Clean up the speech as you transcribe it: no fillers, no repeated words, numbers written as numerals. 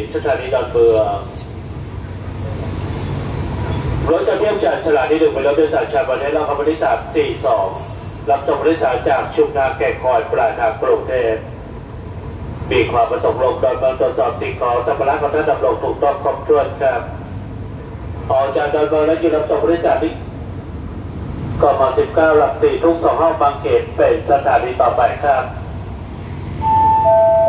สถานีดอนเมืองรถจะเทียบจากฉลาดที่1เป็นรถโดยสารชานประเทศเราคำที่342รับส่งผู้โดยสารจากชุมนาแก่งคอยปลายทางกรุงเทพมีความประสงค์ลงดอนเมืองตรวจสอบสิ่งของสัมภาระของท่านดำรงถูกต้องครบถ้วนครับออกจากดอนเมืองและอยู่รับส่งผู้โดยสารที่กม19หลัก4ทุ่ง2ห้องบางเขนเป็นสถานีต่อไปครับ